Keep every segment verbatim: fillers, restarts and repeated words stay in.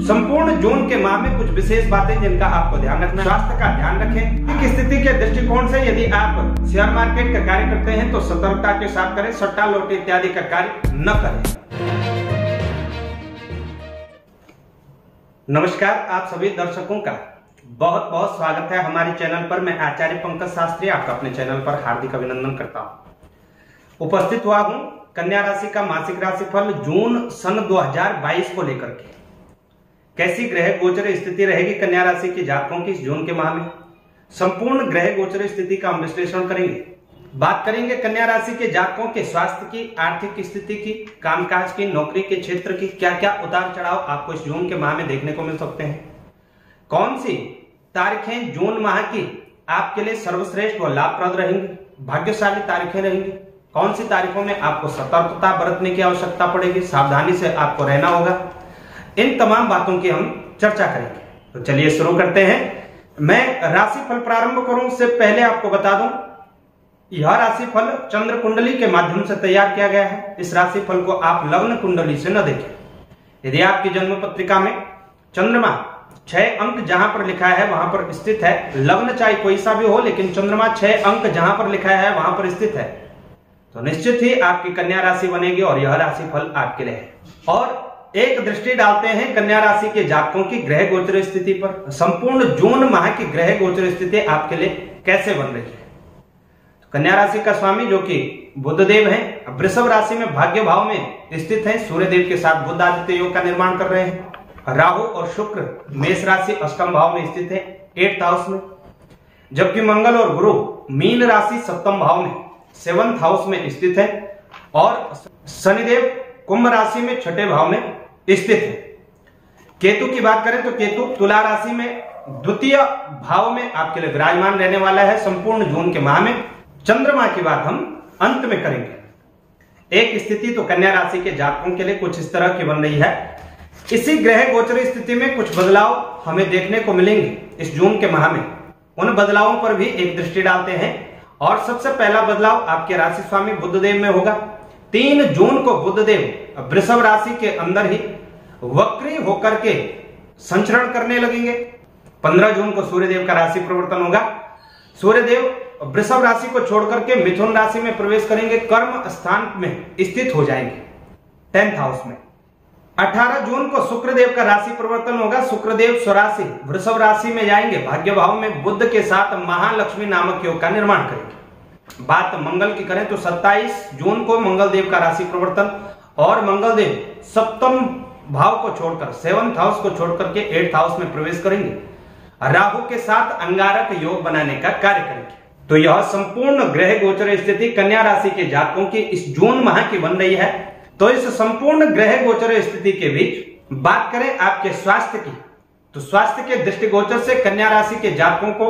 संपूर्ण जून के माह में कुछ विशेष बातें जिनका आपको ध्यान रखना है। स्वास्थ्य का ध्यान रखें। आर्थिक स्थिति के दृष्टिकोण से यदि आप शेयर मार्केट का कार्य करते हैं तो सतर्कता के साथ करें, सट्टा लॉटरी इत्यादि का कार्य न करें। नमस्कार, आप सभी दर्शकों का बहुत बहुत स्वागत है हमारे चैनल पर। मैं आचार्य पंकज शास्त्री आपका अपने चैनल पर हार्दिक अभिनंदन करता हूं। उपस्थित हुआ हूं कन्या राशि का मासिक राशिफल जून सन दो हज़ार बाईस को लेकर के। कैसी ग्रह गोचर स्थिति रहेगी कन्या राशि के जातकों की इस जून के माह में, संपूर्ण ग्रह गोचर स्थिति का हम विश्लेषण करेंगे। बात करेंगे कन्या राशि के जातकों के स्वास्थ्य की, आर्थिक स्थिति की, कामकाज की, नौकरी के क्षेत्र की, क्या क्या उतार चढ़ाव आपको इस जून के माह में देखने को मिल सकते हैं। कौन सी तारीखें जून माह की आपके लिए सर्वश्रेष्ठ व लाभप्रद रहेंगी, भाग्यशाली तारीखें रहेंगी। कौन सी तारीखों में आपको सतर्कता बरतने की आवश्यकता पड़ेगी, सावधानी से आपको रहना होगा। इन तमाम बातों की हम चर्चा करेंगे। तो चलिए शुरू करते हैं। मैं राशिफल प्रारंभ करूं उससे पहले आपको बता दूं, यह राशिफल चंद्र कुंडली के माध्यम से तैयार किया गया है। इस राशिफल को आप लग्न कुंडली से न देखें। यदि आपकी जन्म पत्रिका में चंद्रमा छह अंक जहां पर लिखा है वहां पर स्थित है, लग्न चाहे कोई सा भी हो लेकिन चंद्रमा छह अंक जहां पर लिखा है वहां पर स्थित है, तो निश्चित ही आपकी कन्या राशि बनेगी और यह राशिफल आपके लिए है। और एक दृष्टि डालते हैं कन्या राशि के जातकों की ग्रह गोचर स्थिति पर। संपूर्ण जून माह की ग्रह गोचर स्थिति आपके लिए कैसे बन रही है। तो कन्या राशि का स्वामी जो कि बुधदेव हैं, वृषभ राशि में भाग्य भाव में स्थित हैं। सूर्यदेव के साथ बुध आदित्य योग का निर्माण कर रहे हैं। राहु और शुक्र मेष राशि अष्टम भाव में स्थित है, एट्थ हाउस में, जबकि मंगल और गुरु मीन राशि सप्तम भाव में सेवंथ हाउस में स्थित है। और शनिदेव कुंभ राशि में छठे भाव में स्थित है। केतु की बात करें तो केतु तुला राशि में द्वितीय भाव में आपके लिए विराजमान रहने वाला है संपूर्ण जून के माह में। चंद्रमा की बात हम अंत में करेंगे। एक स्थिति तो कन्या राशि के जातकों के लिए कुछ इस तरह की बन रही है। इसी ग्रह गोचर स्थिति में कुछ बदलाव हमें देखने को मिलेंगे इस जून के माह में। उन बदलावों पर भी एक दृष्टि डालते हैं। और सबसे पहला बदलाव आपके राशि स्वामी बुधदेव में होगा। तीन जून को बुधदेव वृषभ राशि के अंदर ही वक्री होकर के संचरण करने लगेंगे। पंद्रह जून को सूर्यदेव का राशि परिवर्तन होगा। सूर्यदेव वृषभ राशि को छोड़कर के मिथुन राशि में प्रवेश करेंगे, कर्म स्थान में स्थित हो जाएंगे टेंथ हाउस में। अठारह जून को शुक्रदेव का राशि परिवर्तन होगा। शुक्रदेव स्वराशि वृषभ राशि में जाएंगे, भाग्य भाव में बुध के साथ महालक्ष्मी नामक योग का निर्माण करेंगे। बात मंगल की करें तो सत्ताईस जून को मंगल देव का राशि परिवर्तन, और मंगल देव सप्तम भाव को छोड़कर सेवंथ हाउस को छोड़कर के एट्थ हाउस में प्रवेश करेंगे। राहु के साथ अंगारक योग बनाने का कार्य करेंगे। तो यह संपूर्ण ग्रह गोचर स्थिति कन्या राशि के जातकों की इस जून माह की बन रही है। तो इस संपूर्ण ग्रह गोचर स्थिति के बीच बात करें आपके स्वास्थ्य की, तो स्वास्थ्य के दृष्टिगोचर से कन्या राशि के जातकों को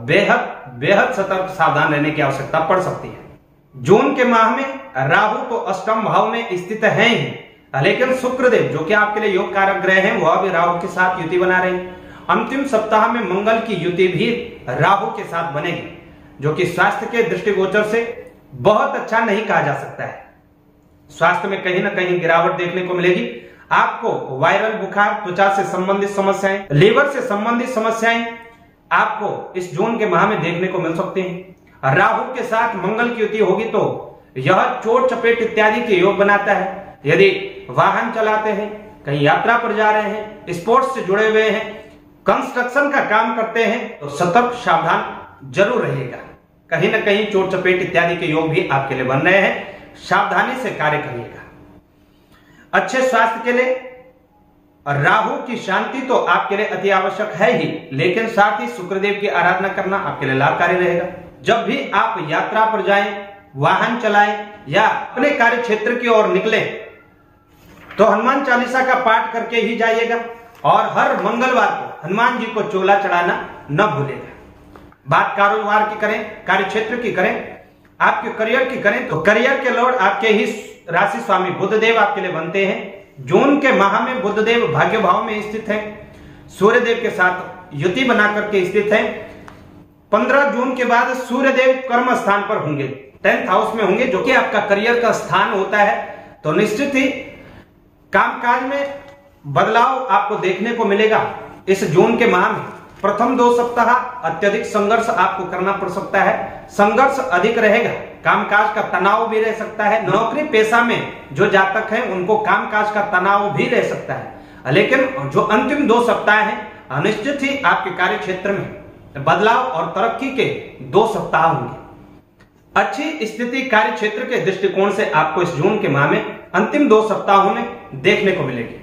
बेहद बेहद सतर्क सावधान रहने की आवश्यकता पड़ सकती है। जून के माह में राहु तो अष्टम भाव में स्थित है ही, लेकिन शुक्रदेव जो कि आपके लिए योग कारक ग्रह हैं वह भी राहु के साथ युति बना रहे हैं। अंतिम सप्ताह में मंगल की युति भी राहु के साथ बनेगी, जो कि स्वास्थ्य के दृष्टिगोचर से बहुत अच्छा नहीं कहा जा सकता है। स्वास्थ्य में कहीं ना कहीं गिरावट देखने को मिलेगी। आपको वायरल बुखार, त्वचा से संबंधित समस्याएं, लीवर से संबंधित समस्याएं आपको इस जून के माह में देखने को मिल सकती हैं। राहु के साथ मंगल की युति होगी तो यह चोट चपेट इत्यादि के योग बनाता है। यदि वाहन चलाते हैं, कहीं यात्रा पर जा रहे हैं, स्पोर्ट्स से जुड़े हुए हैं, कंस्ट्रक्शन का काम करते हैं, तो सतर्क सावधान जरूर रहिएगा। कहीं ना कहीं चोट चपेट इत्यादि के योग भी आपके लिए बन रहे हैं। सावधानी से कार्य करिएगा। अच्छे स्वास्थ्य के लिए राहु की शांति तो आपके लिए अति आवश्यक है ही, लेकिन साथ ही शुक्रदेव की आराधना करना आपके लिए लाभकारी रहेगा। जब भी आप यात्रा पर जाएं, वाहन चलाएं या अपने कार्य क्षेत्र की ओर निकलें तो हनुमान चालीसा का पाठ करके ही जाइएगा। और हर मंगलवार को हनुमान जी को चोला चढ़ाना न भूलेगा। बात कारोबार की करें, कार्य क्षेत्र की करें, आपके करियर की करें तो करियर के लॉर्ड आपके ही राशि स्वामी बुधदेव आपके लिए बनते हैं। जून के माह में बुधदेव भाग्य भाव में स्थित है, सूर्यदेव के साथ युति बना करके स्थित है। पंद्रह जून के बाद सूर्यदेव कर्म स्थान पर होंगे, टेंथ हाउस में होंगे, जो कि आपका करियर का स्थान होता है। तो निश्चित ही कामकाज में बदलाव आपको देखने को मिलेगा। इस जून के माह में प्रथम दो सप्ताह अत्यधिक संघर्ष आपको करना पड़ सकता है, संघर्ष अधिक रहेगा, कामकाज का तनाव भी रह सकता है। नौकरी पेशा में जो जातक हैं उनको कामकाज का तनाव भी रह सकता है, लेकिन जो अंतिम दो सप्ताह हैं अनिश्चित ही आपके कार्य क्षेत्र में बदलाव और तरक्की के दो सप्ताह होंगे। अच्छी स्थिति कार्य क्षेत्र के दृष्टिकोण से आपको इस जून के माह में अंतिम दो सप्ताहों में देखने को मिलेगी।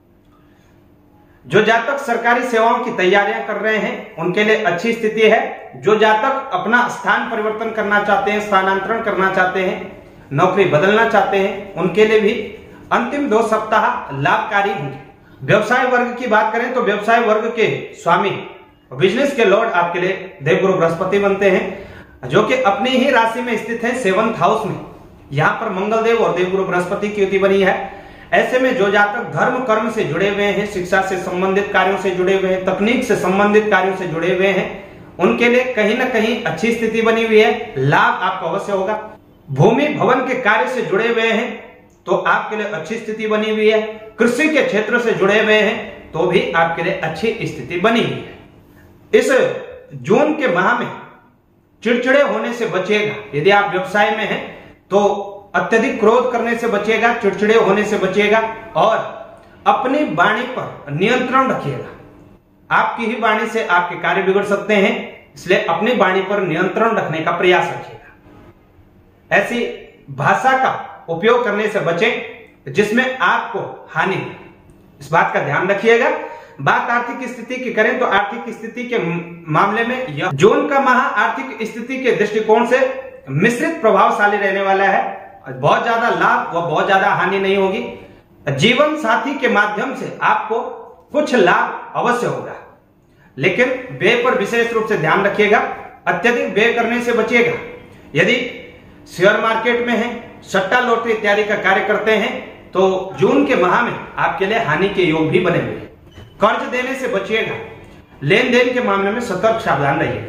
जो जातक सरकारी सेवाओं की तैयारियां कर रहे हैं उनके लिए अच्छी स्थिति है। जो जातक अपना स्थान परिवर्तन करना चाहते हैं, स्थानांतरण करना चाहते हैं, नौकरी बदलना चाहते हैं, उनके लिए भी अंतिम दो सप्ताह लाभकारी होंगे। व्यवसाय वर्ग की बात करें तो व्यवसाय वर्ग के स्वामी, बिजनेस के लॉर्ड आपके लिए देवगुरु बृहस्पति बनते हैं, जो कि अपनी ही राशि में स्थित है सेवंथ हाउस में। यहां पर मंगल देव और देवगुरु बृहस्पति की युति बनी है। ऐसे में जो जातक धर्म कर्म से जुड़े हुए हैं, शिक्षा से संबंधित कार्यों से जुड़े हुए हैं, तकनीक से संबंधित कार्यों से जुड़े हुए हैं, उनके लिए कहीं ना कहीं अच्छी स्थिति बनी हुई है, लाभ आपको अवश्य होगा। भूमि भवन के कार्य से जुड़े हुए हैं तो आपके लिए अच्छी स्थिति बनी हुई है। कृषि के क्षेत्र से जुड़े हुए हैं तो भी आपके लिए अच्छी स्थिति बनी हुई है। इस जून के माह में चिड़चिड़े होने से बचिएगा। यदि आप व्यवसाय में हैं तो अत्यधिक क्रोध करने से बचिएगा, चिड़चिड़े होने से बचिएगा और अपनी वाणी पर नियंत्रण रखिएगा। आपकी ही वाणी से आपके कार्य बिगड़ सकते हैं, इसलिए अपनी वाणी पर नियंत्रण रखने का प्रयास रखिएगा। ऐसी भाषा का उपयोग करने से बचें जिसमें आपको हानि हो, इस बात का ध्यान रखिएगा। बात आर्थिक स्थिति की करें तो आर्थिक स्थिति के मामले में यह जून का माह आर्थिक स्थिति के दृष्टिकोण से मिश्रित प्रभावशाली रहने वाला है। बहुत ज्यादा लाभ व बहुत ज्यादा हानि नहीं होगी। जीवन साथी के माध्यम से आपको कुछ लाभ अवश्य होगा, लेकिन व्यय पर विशेष रूप से ध्यान रखिएगा, अत्यधिक व्यय करने से बचिएगा। यदि शेयर मार्केट में है, सट्टा लॉटरी इत्यादि का कार्य करते हैं तो जून के माह में आपके लिए हानि के योग भी बने हुए हैं। कर्ज देने से बचिएगा, लेन देन के मामले में सतर्क सावधान रहिएगा।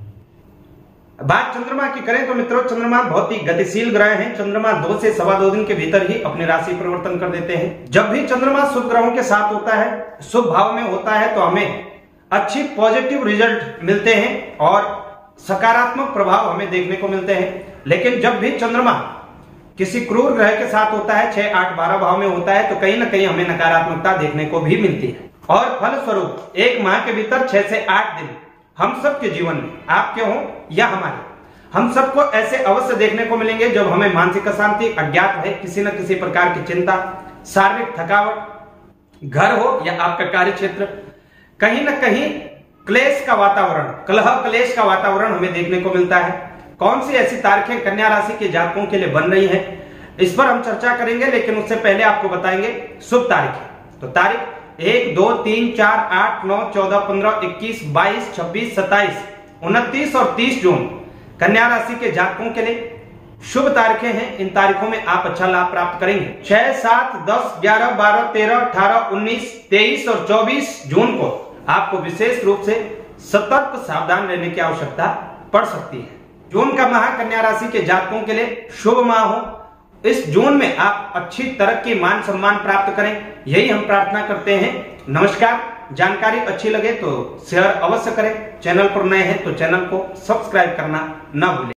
बात चंद्रमा की करें तो मित्रों, चंद्रमा बहुत ही गतिशील ग्रह हैं। चंद्रमा दो से सवा दो दिन के भीतर ही अपनी राशि परिवर्तन कर देते हैं। जब भी चंद्रमा शुभ ग्रहों के साथ होता है, शुभ भाव में होता है, तो हमें अच्छी पॉजिटिव रिजल्ट मिलते हैं और सकारात्मक प्रभाव हमें देखने को मिलते हैं। लेकिन जब भी चंद्रमा किसी क्रूर ग्रह के साथ होता है, छह आठ बारह भाव में होता है, तो कहीं ना कहीं हमें नकारात्मकता देखने को भी मिलती है। और फलस्वरूप एक माह के भीतर छह से आठ दिन हम सबके जीवन में, आपके हो या हमारे, हम सबको ऐसे अवश्य देखने को मिलेंगे जब हमें मानसिक अशांति, अज्ञात है, किसी न किसी प्रकार की चिंता, शारीरिक थकावट, घर हो या आपका कार्य क्षेत्र, कहीं ना कहीं क्लेश का वातावरण, कलह क्लेश का वातावरण हमें देखने को मिलता है। कौन सी ऐसी तारीखें कन्या राशि के जातकों के लिए बन रही हैं, इस पर हम चर्चा करेंगे, लेकिन उससे पहले आपको बताएंगे शुभ तारीखें। तो तारीख एक, दो, तीन, चार, आठ, नौ, चौदह, पंद्रह, इक्कीस, बाईस, छब्बीस, सत्ताईस, उनतीस और तीस जून कन्या राशि के जातकों के लिए शुभ तारीखें हैं। इन तारीखों में आप अच्छा लाभ प्राप्त करेंगे। छह, सात, दस, ग्यारह, बारह, तेरह, अठारह, उन्नीस, तेईस और चौबीस जून को आपको विशेष रूप से सतर्क सावधान रहने की आवश्यकता पड़ सकती है। जून का माह कन्या राशि के जातकों के लिए शुभ माह हो। इस जून में आप अच्छी तरक्की, मान सम्मान प्राप्त करें, यही हम प्रार्थना करते हैं। नमस्कार। जानकारी अच्छी लगे तो शेयर अवश्य करें। चैनल पर नए हैं तो चैनल को सब्सक्राइब करना ना भूलें।